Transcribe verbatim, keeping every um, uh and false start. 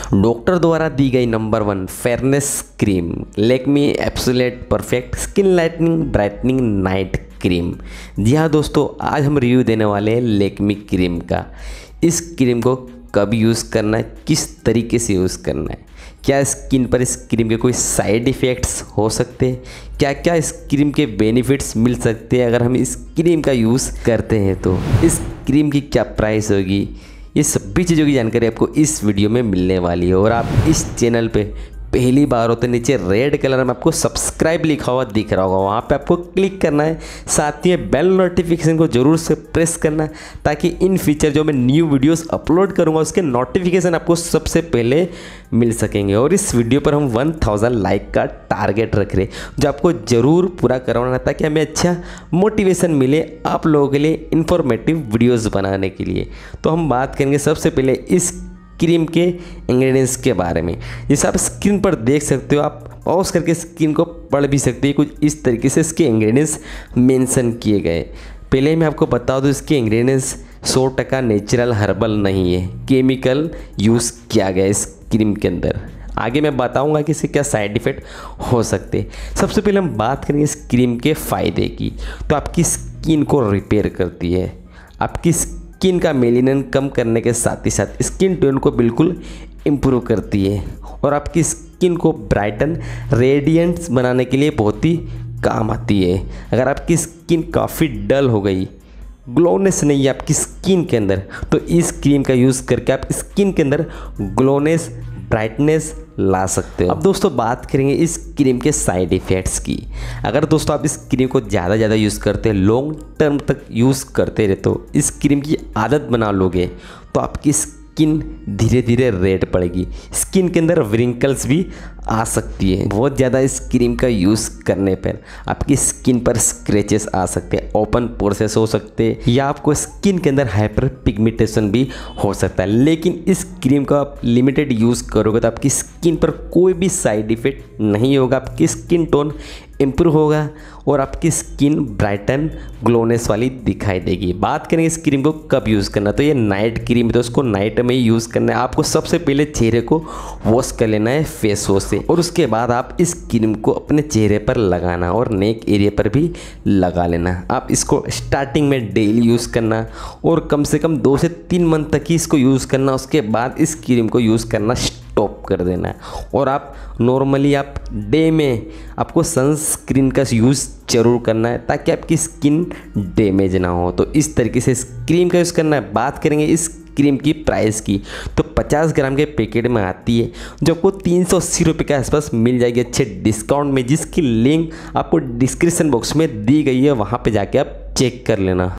Doctor द्वारा दी गई number one fairness cream Lakme absolute perfect skin lightening brightening night cream. जी हाँ दोस्तों, आज हम रिव्यू देने वाले हैं लैक्मे क्रीम का। इस क्रीम को कब यूज़ करना है, किस तरीके से यूज़ करना है, क्या स्किन पर इस क्रीम के कोई साइड इफ़ेक्ट्स हो सकते हैं, क्या क्या इस क्रीम के बेनिफिट्स मिल सकते हैं अगर हम इस क्रीम का यूज़ करते हैं, तो इस क्रीम की क्या प्राइस होगी, ये सभी चीज़ों की जानकारी आपको इस वीडियो में मिलने वाली है। और आप इस चैनल पे पहली बार हो तो नीचे रेड कलर में आपको सब्सक्राइब लिखा हुआ दिख रहा होगा, वहाँ पे आपको क्लिक करना है। साथ ही बेल नोटिफिकेशन को ज़रूर से प्रेस करना है ताकि इन फ्यूचर जो मैं न्यू वीडियोस अपलोड करूँगा उसके नोटिफिकेशन आपको सबसे पहले मिल सकेंगे। और इस वीडियो पर हम वन थाउजेंड लाइक का टारगेट रख रहे हैं जो आपको ज़रूर पूरा करवाना है ताकि हमें अच्छा मोटिवेशन मिले आप लोगों के लिए इन्फॉर्मेटिव वीडियोज़ बनाने के लिए। तो हम बात करेंगे सबसे पहले इस क्रीम के इंग्रेडिएंट्स के बारे में। जैसे आप स्क्रीन पर देख सकते हो, आप पॉज करके स्क्रीन को पढ़ भी सकते हैं। कुछ इस तरीके से इसके इंग्रेडिएंट्स मेंशन किए गए। पहले मैं आपको बता दूं, इसके इंग्रेडिएंट्स सौ टका नेचुरल हर्बल नहीं है, केमिकल यूज़ किया गया इस क्रीम के अंदर। आगे मैं बताऊंगा कि इससे क्या साइड इफ़ेक्ट हो सकते हैं। सबसे पहले हम बात करेंगे इस क्रीम के फ़ायदे की। तो आपकी स्किन को रिपेयर करती है, आपकी स्किन का मेलिनन कम करने के साथ ही साथ स्किन टोन को बिल्कुल इम्प्रूव करती है और आपकी स्किन को ब्राइटन रेडियंट्स बनाने के लिए बहुत ही काम आती है। अगर आपकी स्किन काफ़ी डल हो गई, ग्लोनेस नहीं है आपकी स्किन के अंदर, तो इस क्रीम का यूज़ करके आप स्किन के अंदर ग्लोनेस ब्राइटनेस ला सकते हो। अब दोस्तों बात करेंगे इस क्रीम के साइड इफ़ेक्ट्स की। अगर दोस्तों आप इस क्रीम को ज़्यादा ज़्यादा यूज़ करते हैं, लॉन्ग टर्म तक यूज़ करते रहे, तो इस क्रीम की आदत बना लोगे तो आपकी स्किन धीरे धीरे रेड पड़ेगी, स्किन के अंदर व्रिंकल्स भी आ सकती है। बहुत ज़्यादा इस क्रीम का यूज़ करने पर आपकी स्किन पर स्क्रैचेस आ सकते हैं, ओपन पोर्सेस हो सकते हैं, या आपको स्किन के अंदर हाइपर पिगमेंटेशन भी हो सकता है। लेकिन इस क्रीम का आप लिमिटेड यूज़ करोगे तो आपकी स्किन पर कोई भी साइड इफ़ेक्ट नहीं होगा, आपकी स्किन टोन इम्प्रूव होगा और आपकी स्किन ब्राइटन ग्लोनेस वाली दिखाई देगी। बात करेंगे इस क्रीम को कब यूज़ करना, तो ये नाइट क्रीम है तो उसको नाइट में ही यूज़ करना है। आपको सबसे पहले चेहरे को वॉश कर लेना है फेस वॉश से, और उसके बाद आप इस क्रीम को अपने चेहरे पर लगाना और नेक एरिया पर भी लगा लेना। आप इसको स्टार्टिंग में डेली यूज़ करना और कम से कम दो से तीन मंथ तक ही इसको यूज़ करना। उसके बाद इस क्रीम को यूज़ करना स्टॉप कर देना है। और आप नॉर्मली आप डे में आपको सनस्क्रीन का यूज़ ज़रूर करना है ताकि आपकी स्किन डैमेज ना हो। तो इस तरीके से इस क्रीम का यूज़ करना है। बात करेंगे इस क्रीम की प्राइस की, तो पचास ग्राम के पैकेट में आती है जो आपको तीन सौ अस्सी रुपये के आसपास मिल जाएगी अच्छे डिस्काउंट में, जिसकी लिंक आपको डिस्क्रिप्शन बॉक्स में दी गई है, वहाँ पे जाके आप चेक कर लेना।